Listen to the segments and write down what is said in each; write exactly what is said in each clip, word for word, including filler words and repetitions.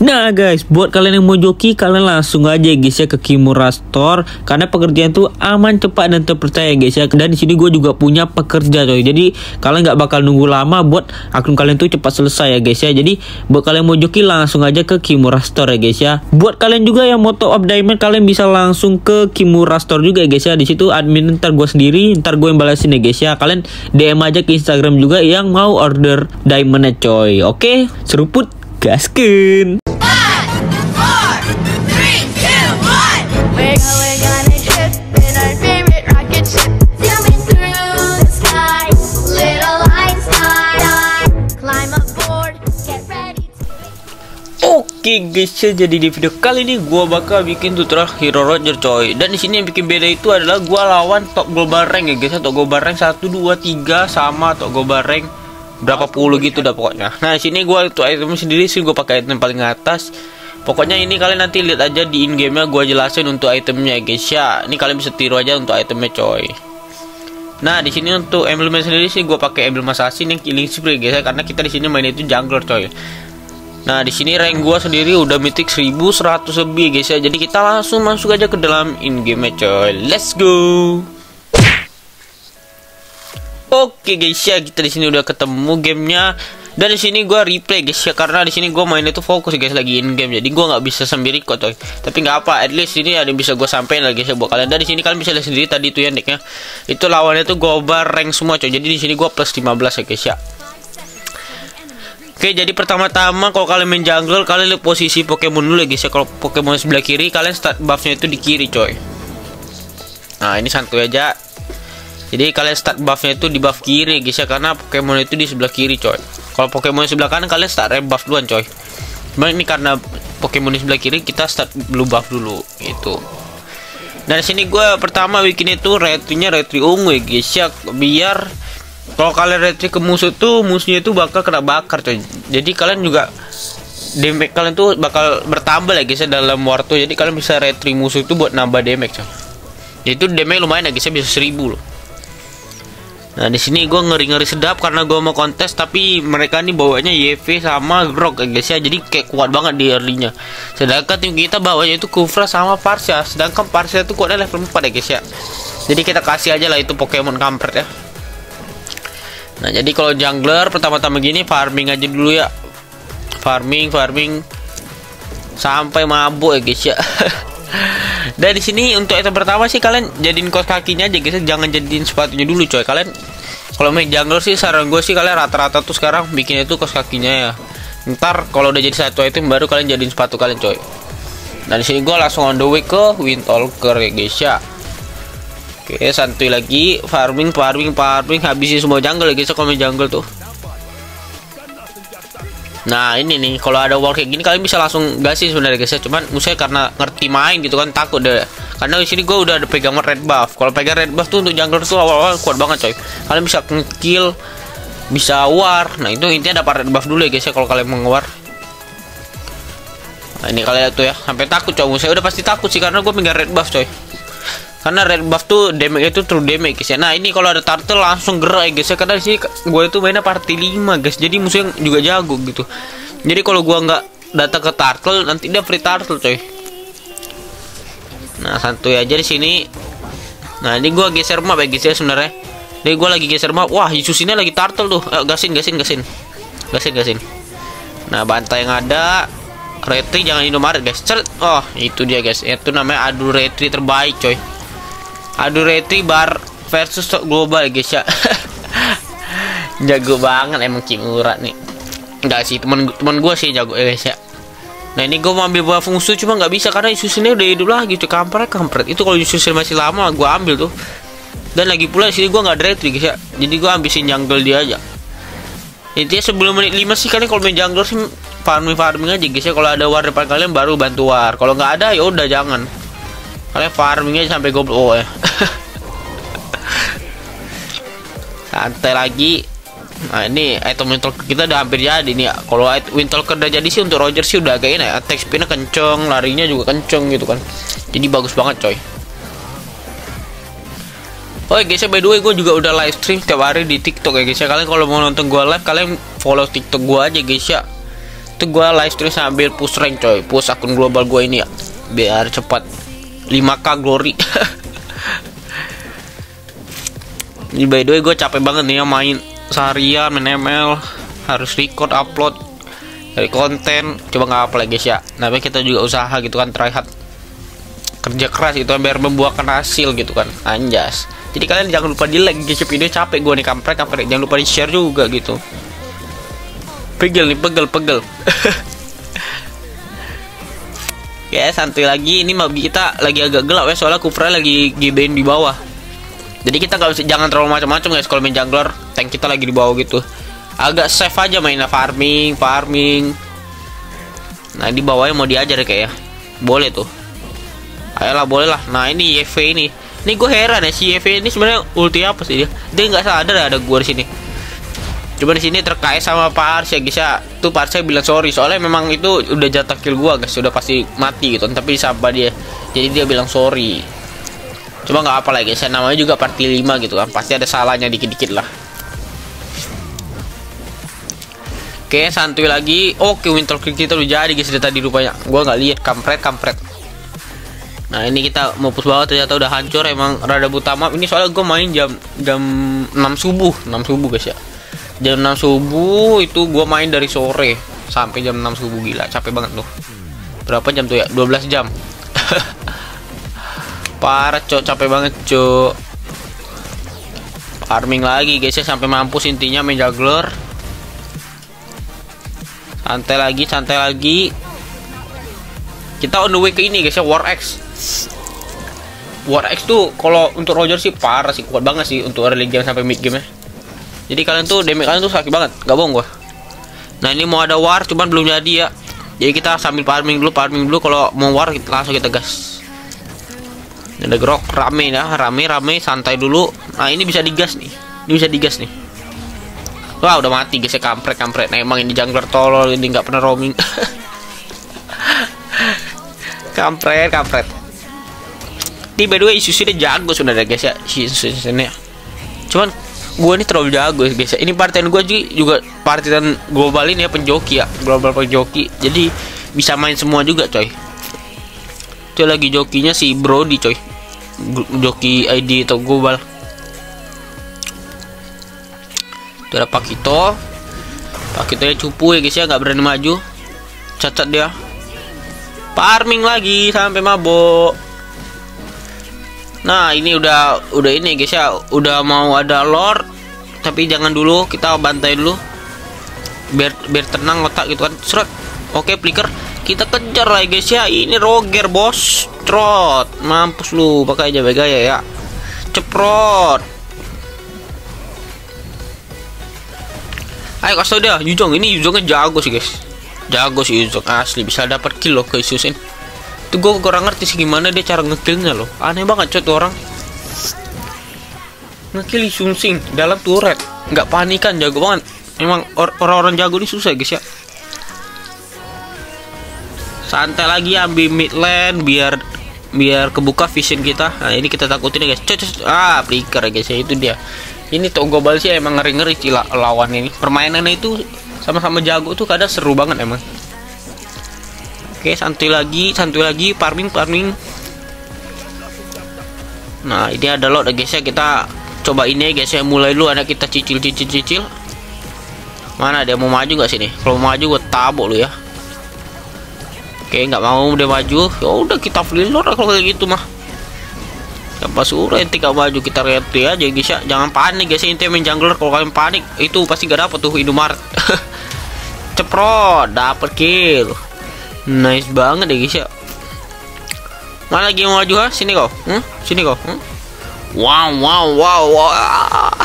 Nah guys, buat kalian yang mau joki, kalian langsung aja guys ya ke Kimura Store, karena pekerjaan tuh aman, cepat dan terpercaya guys ya. Dan di sini gue juga punya pekerja coy, jadi kalian nggak bakal nunggu lama buat akun kalian tuh cepat selesai ya guys ya. Jadi buat kalian mau joki langsung aja ke Kimura Store ya guys ya. Buat kalian juga yang mau top up diamond, kalian bisa langsung ke Kimura Store juga ya guys ya. Di situ admin ntar gue sendiri, ntar gue yang balasin ya guys ya. Kalian D M aja ke Instagram juga yang mau order diamondnya coy. Oke, seruput gaskeun. Oke guys ya, jadi di video kali ini gua bakal bikin tutorial Hero Roger coy. Dan di sini yang bikin beda itu adalah gua lawan top global rank ya guys ya. Top global rank satu dua tiga sama top global rank berapa puluh gitu dah pokoknya. Nah, di sini gua untuk item sendiri sih gua pakai item paling atas. Pokoknya ini kalian nanti lihat aja di in game-nya, gua jelasin untuk itemnya guys ya. Ini kalian bisa tiru aja untuk itemnya coy. Nah, di sini untuk emblemnya sendiri sih gua pakai emblem assassin yang killing spree guys ya, karena kita di sini main itu jungler coy. Nah, di sini rank gua sendiri udah mythic seribu seratus lebih guys ya. Jadi kita langsung masuk aja ke dalam in game coy. Let's go. Oke guys ya, kita di sini udah ketemu gamenya. Dan di sini gua replay guys ya, karena di sini gua main itu fokus guys lagi in game. Jadi gua nggak bisa sendiri kok coy. Tapi nggak apa, at least ini ada yang bisa gua sampein lagi guys ya buat kalian. Dan di sini kalian bisa lihat sendiri tadi tuh ya nicknya. Itu lawannya tuh global rank semua coy. Jadi di sini gua plus lima belas ya guys ya. Oke, jadi pertama-tama kalau kalian main jungle, kalian lihat posisi Pokemon dulu ya guys ya. Kalau Pokemon sebelah kiri, kalian start buffnya itu di kiri coy. Nah, ini santuy aja. Jadi kalian start buffnya itu di buff kiri guys ya, karena Pokemon itu di sebelah kiri coy. Kalau Pokemon sebelah kanan, kalian start rebuff duluan coy. Cuma ini karena Pokemon di sebelah kiri, kita start blue buff dulu gitu. Dan di sini gue pertama bikin itu retrinya retri ungu ya guys ya, biar kalau kalian retri ke musuh tuh, musuhnya itu bakal kena bakar coy. Jadi kalian juga damage kalian tuh bakal bertambah ya guys ya dalam waktu. Jadi kalian bisa retri musuh itu buat nambah damage coy. Jadi itu damage lumayan ya guys ya, bisa seribu loh. Nah, di sini gue ngeri-ngeri sedap karena gue mau kontes, tapi mereka nih bawanya Y V sama Grok ya guys ya. Jadi kayak kuat banget di early-nya. Sedangkan tim kita bawanya itu Kufra sama Parsia. Sedangkan Parsia itu kuatnya level empat ya guys ya. Jadi kita kasih aja lah itu Pokemon kampret ya. Nah, jadi kalau jungler pertama-tama gini farming aja dulu ya. Farming, farming sampai mabuk ya guys ya. Dan di sini untuk item pertama sih kalian jadiin kaos kakinya aja guys, jangan jadiin sepatunya dulu coy. Kalian kalau main jungler sih saran gue sih kalian rata-rata tuh sekarang bikin itu kaos kakinya ya. Ntar kalau udah jadi satu item baru kalian jadiin sepatu kalian coy. Nah, di sini gue langsung on the way ke Windtalker ya guys ya. Oke, santuy lagi farming, farming, farming, habisin semua jungle ya guys kalau main jungle tuh. Nah, ini nih kalau ada wall kayak gini kalian bisa langsung gasin sebenarnya guys ya. Cuman musuhnya karena ngerti main gitu kan takut deh. Karena di sini gue udah ada pegang red buff. Kalau pegang red buff tuh untuk jungler tuh awal-awal kuat banget coy. Kalian bisa kill, bisa war. Nah, itu intinya dapat red buff dulu ya guys ya kalau kalian mau nge-war. Nah, ini kalian tuh ya, sampai takut coy. Musuhnya udah pasti takut sih karena gue pegang red buff coy. Karena red buff tuh damage itu true damage guys ya. Nah, ini kalau ada turtle langsung gerak ya guys ya. Karena di sini gue itu mainnya party lima guys. Jadi musuhnya juga jago gitu. Jadi kalau gua nggak datang ke turtle, nanti dia free turtle coy. Nah, santuy aja di sini. Nah, ini gua geser map ya guys ya sebenarnya. Ini gua lagi geser map. Wah, Yesus ini lagi turtle tuh. Eh, gasin, gasin, gasin. Gasin, gasin. Nah, bantai yang ada retri jangan Indomaret guys. Cert. Oh, itu dia guys. Itu namanya adu retri terbaik coy. Adu retri bar versus global guys ya. Jago banget emang Kimura nih. Enggak sih, temen temen gue sih jago ya guys ya. Nah, ini gue mau ambil buah fungsi cuma nggak bisa karena Yususinnya udah hidup lagi tuh, kampret kampret. Itu kalau Yususin masih lama gue ambil tuh. Dan lagi pula di sini gue nggak ada retri guys ya. Jadi gue ambisin jungle dia aja. Intinya sebelum menit lima sih kalian kalau main jungle sih farming farming aja guys ya. Kalau ada war depan kalian baru bantu war. Kalau nggak ada ya udah jangan. Kalian farming aja sampai goblok oh ya. Santai lagi. Nah, ini item Windtalker kita udah hampir jadi nih ya. Kalau Windtalker udah jadi sih untuk Roger sih udah kayak ini ya. Attack speednya kenceng, larinya juga kenceng gitu kan. Jadi bagus banget coy. Oh guys ya, by the way gue juga udah live stream tiap hari di TikTok ya guys ya. Kalian kalau mau nonton gue live, kalian follow TikTok gue aja guys ya. Itu gue live stream sambil push rank coy, push akun global gue ini ya, biar cepat lima K glory. Ini by the way gue capek banget nih ya main seharian main M L, harus record upload dari konten, coba nggak apa lagi guys ya. Tapi kita juga usaha gitu kan, try hard, kerja keras itu biar membuahkan hasil gitu kan, anjas. Jadi kalian jangan lupa di like guys, video capek gue nih, kampret kampret, jangan lupa di share juga gitu. Pegel nih, pegel pegel. Ya santuy lagi, ini mobil kita lagi agak gelap ya, soalnya Kufra lagi G B N di bawah. Jadi kita nggak bisa, jangan terlalu macam-macam guys kalau main jungler, tank kita lagi di bawah gitu. Agak safe aja mainnya, farming, farming. Nah di bawahnya mau diajar ya kayak ya, boleh tuh. Ayolah boleh lah. Nah ini Y V ini, ini gue heran ya, si Y V ini sebenarnya ulti apa sih dia? Dia nggak sadar ada gue di sini. Coba di sini terkait sama Pak Ars ya guys ya. Tuh Pak Ars bilang sorry, soalnya memang itu udah jatah kill gua guys, sudah pasti mati gitu. Tapi sabar dia, jadi dia bilang sorry. Coba nggak apa lagi, saya namanya juga party lima gitu kan, pasti ada salahnya dikit-dikit lah. Oke santuy lagi. Oke winter creek kita udah jadi guys dari tadi rupanya, gua nggak lihat, kampret kampret. Nah ini kita mau push bawah, ternyata udah hancur emang rada buta map ini, soalnya gue main jam jam enam subuh enam subuh guys ya. Jam enam subuh itu gue main dari sore sampai jam enam subuh, gila capek banget tuh. Berapa jam tuh ya, dua belas jam. Parah cok, capek banget cok. Farming lagi guys ya sampai mampus, intinya main juggler. Santai lagi, santai lagi. Kita on the way ke ini guys ya, War X. War X tuh kalau untuk Roger sih parah sih, kuat banget sih untuk early game sampai mid game ya. Jadi kalian tuh damage kalian tuh sakit banget, gak bohong gua. Nah ini mau ada war cuman belum jadi ya. Jadi kita sambil farming dulu, farming dulu, kalau mau war kita langsung kita gas. Ini ada grok rame ya, rame rame santai dulu. Nah ini bisa digas nih, ini bisa digas nih. Wah udah mati guys ya, kampret kampret. Nah emang ini jungler tolol ini, nggak pernah roaming. Kampret kampret. Ini by the way Isus ini jago sebenarnya guys ya, si Isus ini. Cuman gue ini terlalu jago guys ya. Ini partian gue juga partian global ini ya, penjoki ya, global penjoki. Jadi bisa main semua juga coy. Itu lagi jokinya si Brody coy, joki I D atau global. Itu ada Pakito. Pakito ya cupu ya guys ya, nggak berani maju, cacat dia. Farming lagi sampai mabok. Nah ini udah udah ini guys ya, udah mau ada lord, tapi jangan dulu, kita bantai dulu biar biar tenang otak gitu kan. Seret. Oke flicker, kita kejar lagi guys ya. Ini Roger bos, trot, mampus lu, pakai aja gaya ya, ceprot. Ayo kasih tau dia, Yuzong ini Yuzongnya jago sih guys, jago sih Yuzong asli, bisa dapat kill loh ke Isusin. Itu gue kurang ngerti sih gimana dia cara ngekillnya loh, aneh banget coy tuh orang. Ngekill Isusin dalam turret, nggak panikan, jago banget. Emang orang-orang jago ini susah guys ya. Santai lagi, ambil mid lane biar biar kebuka vision kita. Nah ini kita takutin ya guys. Cocok, ah flicker ya guys ya, itu dia. Ini tuh global sih emang ngeri-ngeri sih lawan ini. Permainannya itu sama-sama jago tuh, kadang seru banget emang. Oke santuy lagi, santuy lagi, farming farming. Nah ini ada lot guys ya, kita coba ini guys ya, mulai dulu anak kita cicil cicil cicil. Mana dia mau maju nggak sini? Kalau mau maju gue tabok lu ya. Oke nggak mau dia maju, ya udah kita free lord kalau kayak gitu mah. Siapa suruh ente gak maju, kita retri aja guys ya. Jangan panik guys ya, ente main jungler, kalau kalian panik itu pasti gak dapet tuh Indomaret. Ceprot, dapet kill. Nice banget deh guys ya. Mana lagi yang maju ha? Sini kau, hmm? Sini kau. Hmm? Wow wow wow wow.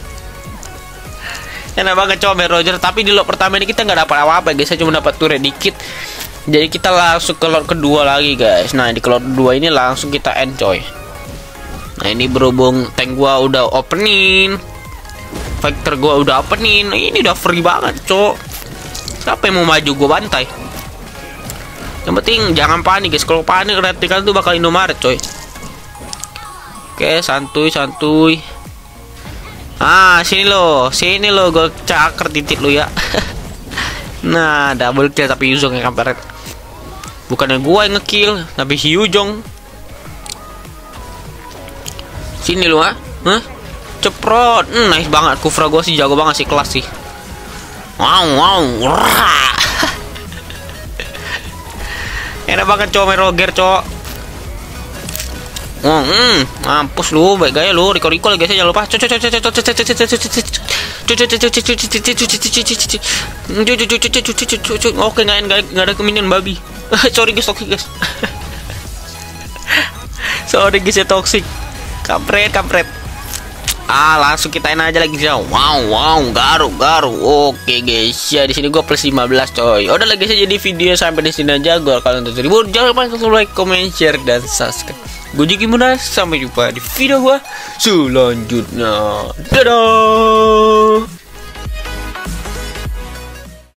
Enak banget coba Roger, tapi di lot pertama ini kita nggak dapat apa-apa guys, saya cuma dapat turret dikit. Jadi kita langsung ke lot kedua lagi guys. Nah di lot kedua ini langsung kita end coy. Nah ini berhubung tank gua udah opening, factor gua udah opening, ini udah free banget cok. Siapa yang mau maju gua bantai. Yang penting jangan panik guys, kalau panik retikan tuh bakal Indomaret coy. Oke santuy santuy. Ah sini lo, sini lo, gue cakar titik lo ya. Nah, double kill tapi Yuzong yang kampret. Bukannya gua yang ngekill, tapi si Yuzong. Sini lu ah. Hah? Ceprot. Hmm, nice banget. Kufra gua sih jago banget sih, kelas sih. Wow, wow. Wah. Enak banget cowok main Roger, cowok. Oh, hmm, mampus lu, baik gaya lu, recall-recall guys, jangan lupa. Oke, nggak nggak ada keminian babi. Sorry guys, toxic guys. Sorry guys ya toxic. Kampret, kampret. Ah, langsung kitain aja lagi sih. Wow, wow, garuk, garuk. Oke guys, ya di sini gua plus lima belas coy. Udah lagi saja jadi video sampai di sini aja. Gua kalian tuh ribu, jangan lupa like, comment, share dan subscribe. Gue Jiki Muda, sampai jumpa di video gua selanjutnya. Dadah.